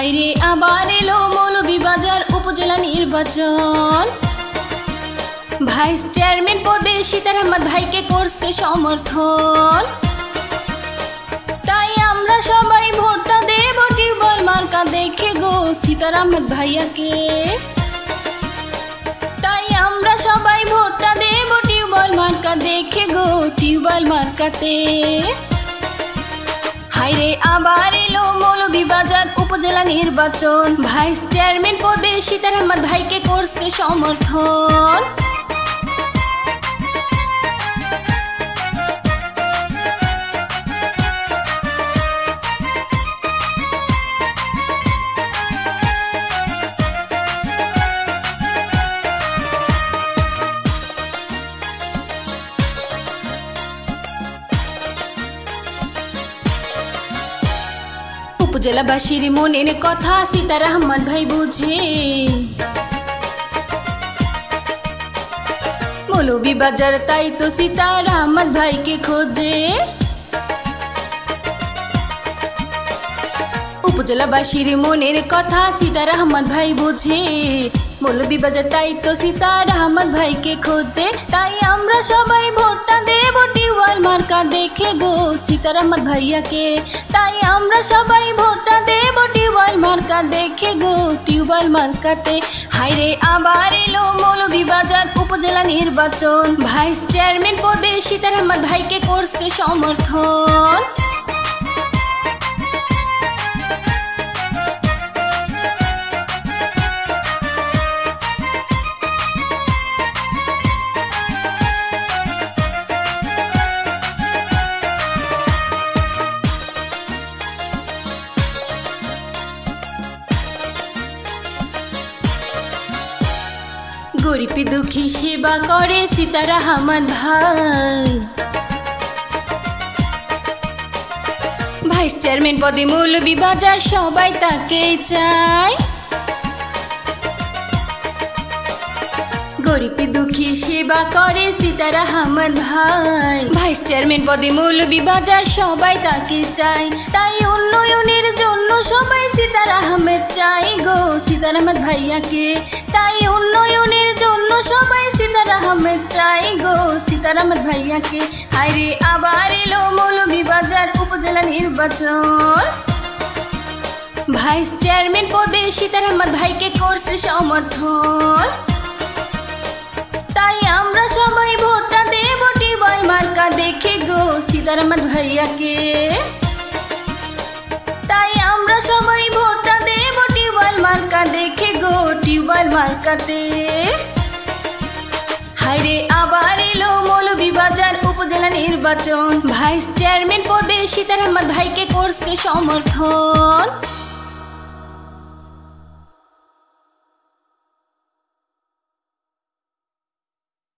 হাইরে আবার এলো মৌলভীবাজার উপজেলা নির্বাচন। ভাইস চেয়ারম্যান পদে সিতার আহমদ ভাইকে করছে সমর্থন। তাই আমরা সবাই ভোটটা দেব টিউবওয়েল মার্কা দেখে গো সিতার আহমদ ভাইয়াকে। তাই আমরা সবাই ভোটটা দেব টিউবওয়েল মার্কা দেখে গো টিউবওয়েল মার্কাতে। হাইরে আবার এলো মৌলভীবাজার উপজেলা নির্বাচন। ভাইস চেয়ারম্যান পদে সিতার আহমদ ভাইকে করছে সমর্থন। উপজেলাবাসীর মনের কথা সিতার আহমদ ভাই বুঝে। মৌলভীবাজার তাই তো সিতার আহমদ ভাইকে খোঁজে। উপজেলাবাসীর মনের কথা সিতার আহমদ ভাই বুঝে। মৌলভীবাজার তাই তো সিতার আহমদ ভাইকে খোঁজে। তাই আমরা সবাই ভোটটা দেব টিউবওয়েল মার্কা দেখে গো সিতার আহমদ ভাইয়াকে। তাই আমরা সবাই ভোটটা দেব টিউবওয়েল মার্কা দেখে গো টিউবওয়েল মার্কাতে। হাইরে আবার এলো মৌলভীবাজার উপজেলা নির্বাচন। ভাইস চেয়ারম্যান পদে সিতার আহমদ ভাইকে করছে সমর্থন। গরিব দুঃখী সেবা করে সিতার আহমদ ভাই। ভাইস চেয়ারম্যান পদে মৌলভীবাজার সবাই তাকে চায়। গরিব দুঃখী সেবা করে সিতার আহমদ ভাই। ভাইস চেয়ারম্যান পদে মৌলভীবাজার সবাই তাকে চায়। তাই উন্নয়নের জন্য সবাই সিতার আহমেদ চাই গো সিতার আহমদ ভাইয়াকে। তাই উন্নয়নের জন্য সবাই সিতার আহমেদ চাই গো সিতার আহমদ ভাইয়াকে। হাইরে আবার এলো মৌলভীবাজার উপজেলা নির্বাচন। ভাইস চেয়ারম্যান পদে সিতার আহমদ ভাইকে করছে সমর্থন। তাই আমরা সবাই ভোটটা দেব টিউবওয়েল মার্কা দেখে গো সিতার আহমদ ভাইয়াকে। তাই আমরা সবাই ভোটটা দেব টিউবওয়েল মার্কা দেখে গো টিউবওয়েল মার্কাতে। হাইরে আবার এলো মৌলভীবাজার উপজেলা নির্বাচন। ভাইস চেয়ারম্যান পদে সিতার আহমদ ভাইকে করছে সমর্থন।